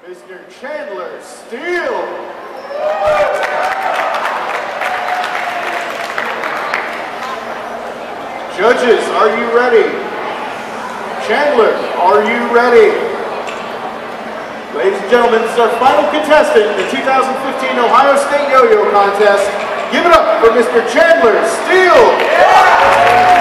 Mr. Chandler Steele. Judges, are you ready? Chandler, are you ready? Ladies and gentlemen, this is our final contestant in the 2015 Ohio State Yo-Yo Contest. Give it up for Mr. Chandler Steele.